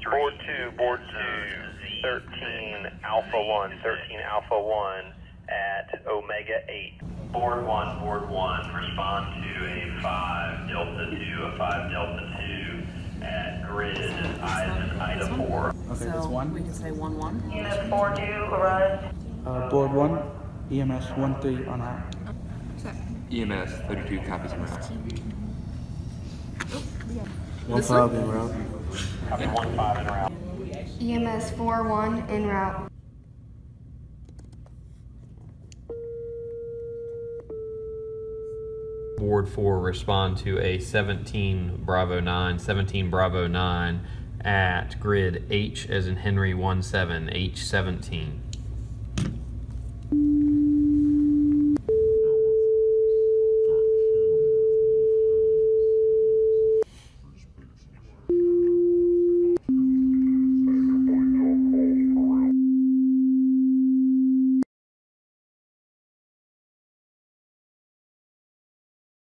Board 2, 13 Alpha 1, 13 Alpha 1 at Omega 8. Board 1, respond to a 5 Delta 2, a 5 Delta 2 at grid Ida 4. Okay, So that's one. we can say 1-1. EMS 4-2 arrived. Board 1, EMS 1-3 on out. EMS 32 copies en route. 1-5 en route. Copy 1-5 en route. EMS 4-1 en route. Board 4, respond to a 17 Bravo 9 at grid H as in Henry 17, H17.